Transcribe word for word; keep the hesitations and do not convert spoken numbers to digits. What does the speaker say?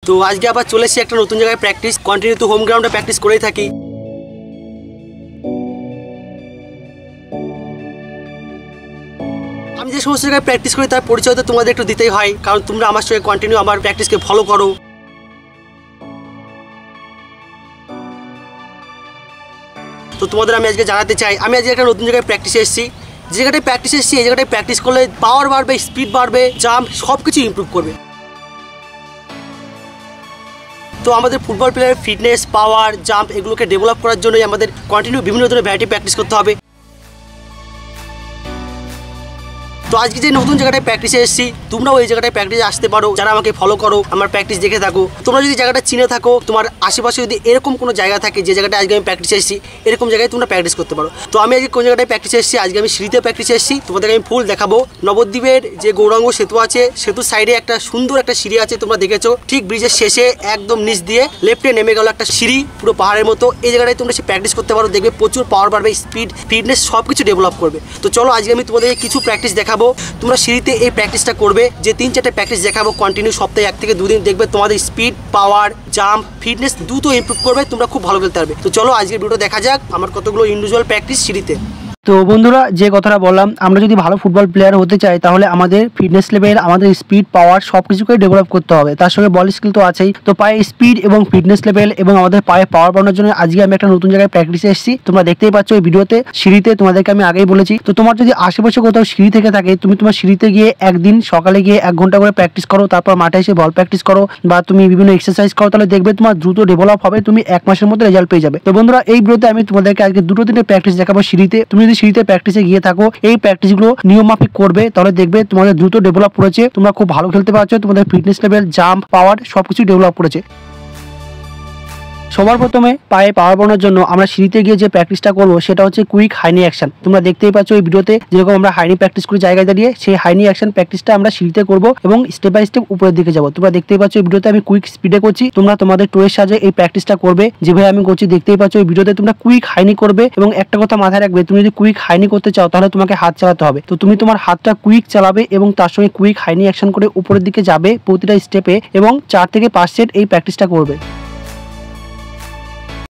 তো আজকে আবার চলে এসেছি একটা নতুন জায়গায় প্র্যাকটিস কন্টিনিউ তো হোম গ্রাউন্ডে প্র্যাকটিস করেই থাকি। আমি যে সমস্ত জায়গায় প্র্যাকটিস করি তার পরিচয় তো তোমাদের একটু দিতেই হয়, কারণ তোমরা আমার সঙ্গে কন্টিনিউ আমার প্র্যাকটিসকে ফলো করো। তো তোমাদের আমি আজকে জানাতে চাই আমি আজকে একটা নতুন জায়গায় প্র্যাকটিসে এসেছি। যে জায়গাটায় প্র্যাকটিস এসেছি এই জায়গাটায় প্র্যাকটিস করলে পাওয়ার বাড়বে, স্পিড বাড়বে, জাম্প সব কিছু ইমপ্রুভ করবে। তো আমাদের ফুটবল প্লেয়ারের ফিটনেস, পাওয়ার, জাম্প এগুলোকে ডেভেলপ করার জন্যই আমাদের কন্টিনিউ বিভিন্ন ধরনের ভ্যারাইটি প্র্যাকটিস করতে হবে। তো আজকে যে নতুন জায়গাটায় প্র্যাকটিসে এসেছি তোমরাও এই জায়গাটায় প্র্যাকটিসে আসতে পারো। যারা আমাকে ফলো করো, আমার প্র্যাকটিস দেখে থাকো, তোমরা যদি জায়গাটা চিনে থাকো, তোমার আশেপাশে যদি এরকম কোনো জায়গা থাকে যে জায়গাটা আজকে আমি প্র্যাকটিসে এসেছি এরকম জায়গায় তোমরা প্র্যাকটিস করতে পারো। তো আমি আজকে কোন জায়গাটায় প্র্যাকটিসে এসেছি, আজকে আমি সিঁড়িতে প্র্যাকটিসে এসেছি। তোমাদেরকে আমি ফুল দেখাবো। নবদ্বীপের যে গৌরাঙ্গ সেতু আছে, সেতুর সাইডে একটা সুন্দর একটা সিঁড়ি আছে, তোমরা দেখেছো। ঠিক ব্রিজের শেষে একদম নিচ দিয়ে লেফটে নেমে গেল একটা সিঁড়ি, পুরো পাহাড়ের মতো। এই জায়গাটায় তোমরা সে প্র্যাকটিস করতে পারো, দেখবে প্রচুর পাওয়ার বাড়বে, স্পিড, ফিটনেস সব কিছু ডেভেলপ করবে। তো চলো আজকে আমি তোমাদেরকে কিছু প্র্যাকটিস দেখাবো। তোমরা সিঁড়িতে এই প্র্যাকটিসটা করবে। যে তিন চারটে প্র্যাকটিস দেখাবো কন্টিনিউ সপ্তাহে এক থেকে দুদিন, দেখবে তোমাদের স্পিড, পাওয়ার, জাম্প, ফিটনেস দ্রুত ইমপ্রুভ করবে, তোমরা খুব ভালো খেলতে পারবে। তো চলো আজকের ভিডিও দেখা যাক আমার কতগুলো ইন্ডিভিজুয়াল প্র্যাকটিস সিঁড়িতে। তো বন্ধুরা, যে কথাটা বললাম, আমরা যদি ভালো ফুটবল প্লেয়ার হতে চাই তাহলে আমাদের ফিটনেস লেভেল, আমাদের স্পিড, পাওয়ার সব কিছুকে ডেভেলপ করতে হবে। তার সঙ্গে বল স্কিল তো আছেই। তো পায়ে স্পিড এবং ফিটনেস লেভেল এবং আমাদের পায়ে পাওয়ার বাড়ানোর জন্য আজকে আমি একটা নতুন জায়গায় প্র্যাকটিসে এসেছি। তোমরা দেখতেই পাচ্ছ এই ভিডিওতে সিঁড়িতে, তোমাদেরকে আমি আগেই বলেছি। তো তোমার যদি আশেপাশে কোথাও সিঁড়ি থেকে থাকে, তুমি তোমার সিঁড়িতে গিয়ে একদিন সকালে গিয়ে এক ঘন্টা করে প্র্যাকটিস করো, তারপর মাঠে এসে বল প্র্যাকটিস করো বা তুমি বিভিন্ন এক্সারসাইজ করো, তাহলে দেখবে তোমার দ্রুত ডেভেলপ হবে, তুমি এক মাসের মধ্যে রেজাল্ট পেয়ে যাবে। তো বন্ধুরা, এই ভিডিওতে আমি তোমাদেরকে আজকে দুটো তিনটে প্র্যাকটিস দেখাবো সিঁড়িতে। তুমি যদি সিঁড়িতে প্র্যাকটিসে গিয়ে থাকো, এই প্র্যাকটিস গুলো নিয়ম মাফিক করবে, তাহলে দেখবে তোমাদের দ্রুত ডেভেলপ করেছে, তোমরা খুব ভালো খেলতে পারছো, তোমাদের ফিটনেস লেভেল, জাম্প, পাওয়ার সবকিছু ডেভেলপ করেছে। সবার প্রথমে পায়ে পাওয়ার বাড়ানোর জন্য আমরা সিঁড়িতে গিয়ে যে প্র্যাকটিসটা করবো সেটা হচ্ছে কুইক হাইনি অ্যাকশন। তোমরা দেখতেই পাচ্ছ এই ভিডিওতে যেরকম আমরা হাইনি প্র্যাকটিস করি জায়গায় দাঁড়িয়ে, সেই হাইনি অ্যাকশন প্র্যাকটিসটা আমরা সিঁড়িতে করবো এবং স্টেপ বাই স্টেপ উপরের দিকে যাবো। তোমরা দেখতেই পাচ্ছ এই ভিডিওতে আমি কুইক স্পিডে করছি, তোমরা তোমাদের টোয়ের সাহায্যে এই প্র্যাকটিসটা করবে যেভাবে আমি করছি। দেখতেই পাচ্ছ এই ভিডিওতে তোমরা কুইক হাইনি করবে এবং একটা কথা মাথায় রাখবে, তুমি যদি কুইক হাইনি করতে চাও তাহলে তোমাকে হাত চালাতে হবে। তো তুমি তোমার হাতটা কুইক চালাবে এবং তার সঙ্গে কুইক হাইনি অ্যাকশন করে উপরের দিকে যাবে প্রতিটা স্টেপে এবং চার থেকে পাঁচ সেট এই প্র্যাকটিসটা করবে।